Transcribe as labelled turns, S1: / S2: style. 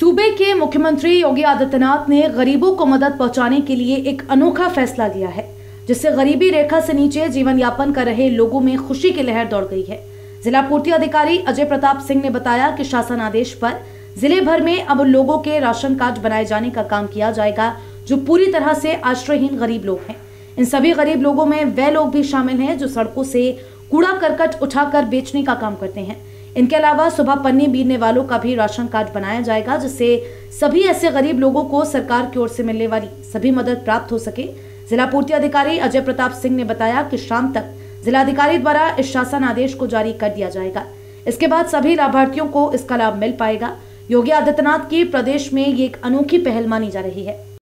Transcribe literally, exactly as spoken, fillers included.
S1: सूबे के मुख्यमंत्री योगी आदित्यनाथ ने गरीबों को मदद पहुंचाने के लिए एक अनोखा फैसला लिया है, जिससे गरीबी रेखा से नीचे जीवन यापन कर रहे लोगों में खुशी की लहर दौड़ गई है। जिला पूर्ति अधिकारी अजय प्रताप सिंह ने बताया कि शासन आदेश पर जिले भर में अब लोगों के राशन कार्ड बनाए जाने का काम किया जाएगा, जो पूरी तरह से आश्रयहीन गरीब लोग हैं। इन सभी गरीब लोगों में वे लोग भी शामिल हैं जो सड़कों से कूड़ा करकट उठाकर बेचने का काम करते हैं। इनके अलावा सुबह पन्नी बीनने वालों का भी राशन कार्ड बनाया जाएगा, जिससे सभी ऐसे गरीब लोगों को सरकार की ओर से मिलने वाली सभी मदद प्राप्त हो सके। जिला पूर्ति अधिकारी अजय प्रताप सिंह ने बताया कि शाम तक जिलाधिकारी द्वारा इस शासन आदेश को जारी कर दिया जाएगा। इसके बाद सभी लाभार्थियों को इसका लाभ मिल पाएगा। योगी आदित्यनाथ की प्रदेश में ये एक अनोखी पहल मानी जा रही है।